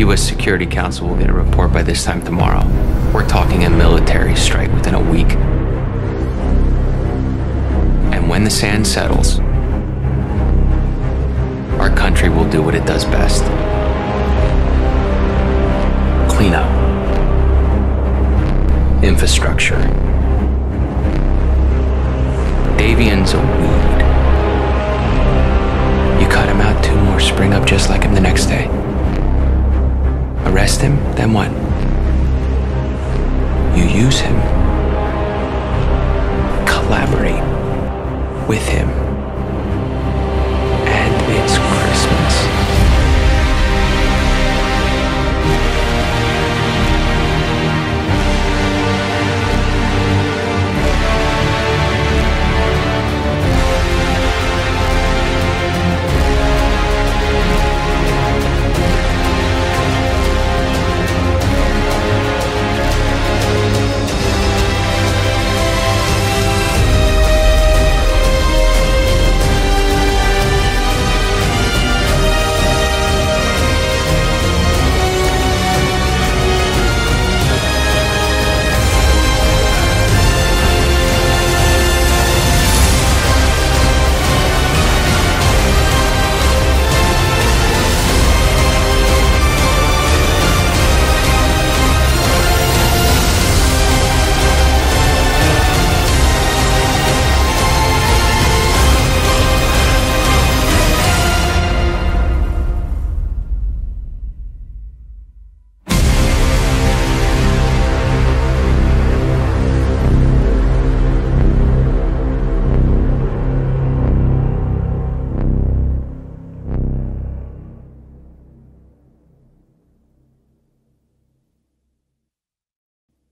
U.S. Security Council will get a report by this time tomorrow. We're talking a military strike within a week. And when the sand settles, our country will do what it does best. Clean up. Infrastructure. Davian's a weed. You cut him out, two more spring up just like him the next day. Arrest him, then what? You use him. Collaborate with him.